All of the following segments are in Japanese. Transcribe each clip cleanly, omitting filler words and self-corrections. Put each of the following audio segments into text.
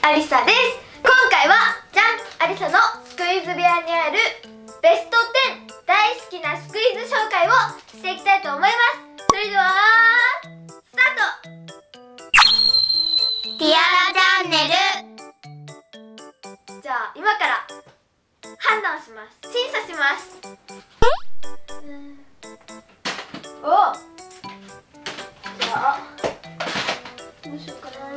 アリサです。今回はじゃん、アリサのスクイズ部屋にあるベスト10大好きなスクイズ紹介をしていきたいと思います。それではスタート。ティアラチャンネル。じゃあ今から判断します。審査します。お、じゃあどうしようかな。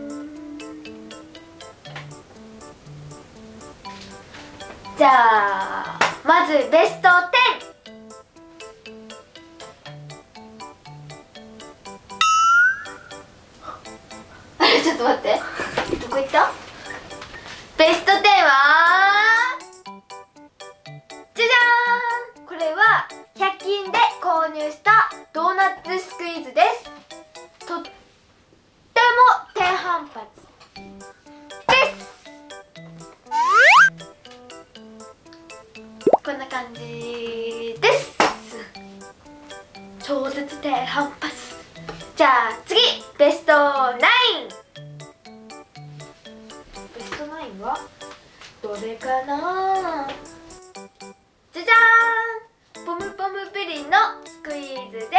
じゃあまずベスト10。あれちょっと待って、どこ行った？ベスト10はじゃじゃーん、これは100均で購入したドーナツスクイズです。とっても低反発です。こんな感じです。超絶低反発。じゃあ次、ベスト9。ベスト9はどれかな。じゃじゃーん、ポムポムプリンのスクイーズです。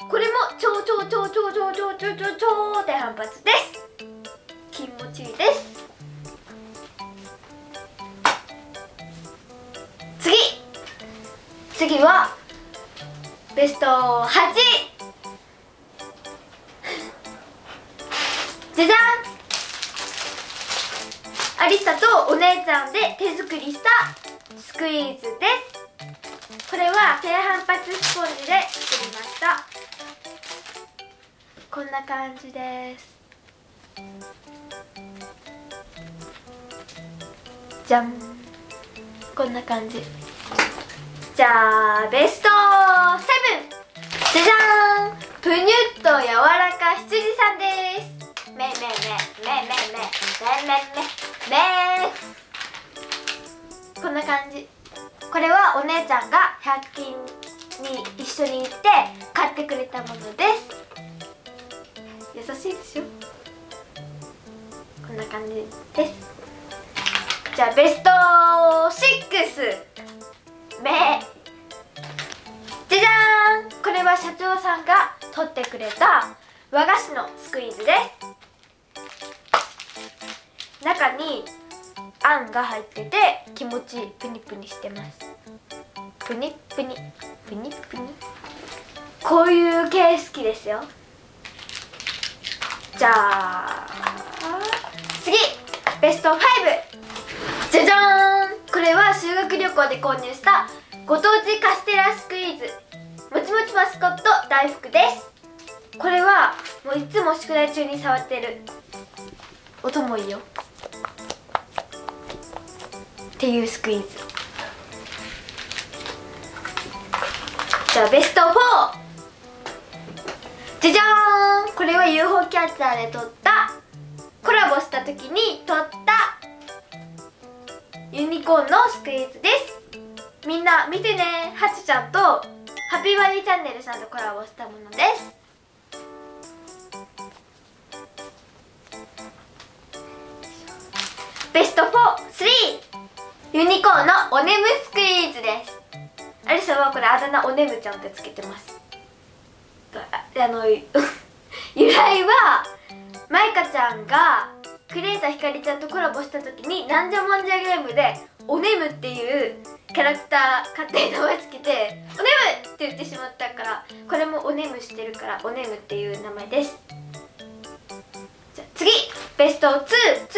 これも超低反発です。気持ちいいです。次はベスト8。じゃじゃん、アリサとお姉ちゃんで手作りしたスクイーズです。これは低反発スポンジで作りました。こんな感じです。じゃん、こんな感じ。じゃあベスト7。じゃじゃーん、ぷにゅっと柔らか羊さんです。めこんな感じ。これはお姉ちゃんが100均に一緒に行って買ってくれたものです。優しいでしょ。こんな感じです。じゃあベスト6。じゃじゃーん、これは社長さんが取ってくれた和菓子のスクイーズです。中にあんが入ってて気持ちいい、プニプニしてます。プニプニプニプニ、こういう系好きですよ。じゃあ次、ベスト5。じゃじゃーん、これは修学旅行で購入したご当地カステラスクイーズもちもちマスコット大福です。これはもういつも宿題中に触ってる。音もいいよっていうスクイーズ。じゃあベスト4。じゃじゃーん、これは UFO キャッチャーで撮ったコラボした時に撮ったユニコーンのスクイーズです。みんな見てね。ハチちゃんとハッピーバディチャンネルさんとコラボしたものです。ベスト4、3。ユニコーンのおねむスクイーズです。アリサはこれあだ名おねむちゃんってつけてます。由来はマイカちゃんがクレイタひかりちゃんとコラボした時になんじゃもんじゃゲームでおねむっていうキャラクター勝手に名前つけておねむって言ってしまったから、これもおねむしてるからおねむっていう名前です。じゃあ次、ベスト2。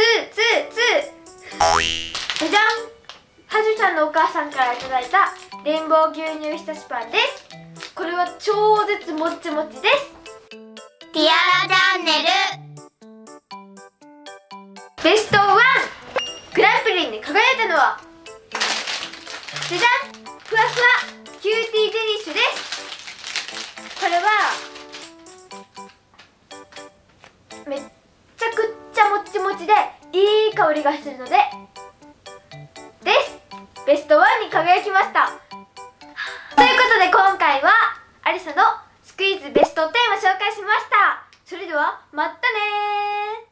じゃじゃん、はじゅちゃんのお母さんからいただいたレインボー牛乳ひたしパンです。これは超絶もちもちです。ティアラチャンネル。ベスト1、グランプリに輝いたのはじゃじゃん、ふわふわキューティーデニッシュです。これはめっちゃくちゃもちもちでいい香りがするのでです。ベスト1に輝きました。ということで今回はアリサのスクイーズベスト10を紹介しました。それではまたねー。